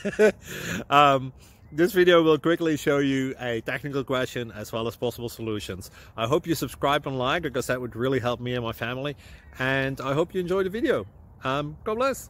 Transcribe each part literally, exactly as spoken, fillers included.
um, this video will quickly show you a technical question as well as possible solutions. I hope you subscribe and like, because that would really help me and my family. And I hope you enjoy the video. Um, God bless.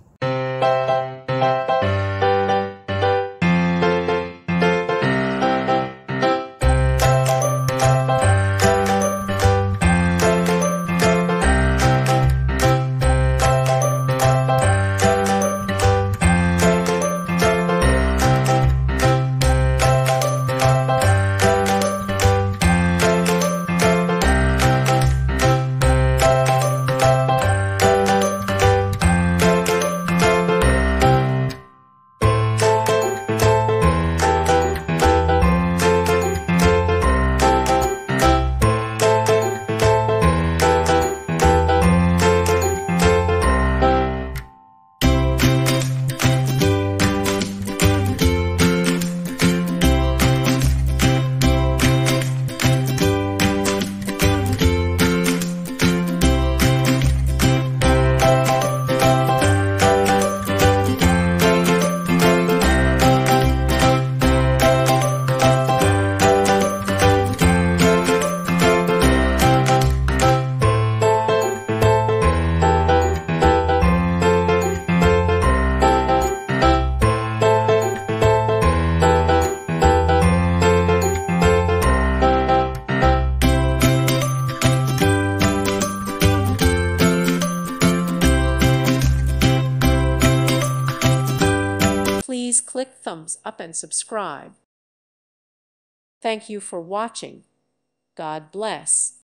Please click thumbs up and subscribe. Thank you for watching. God bless.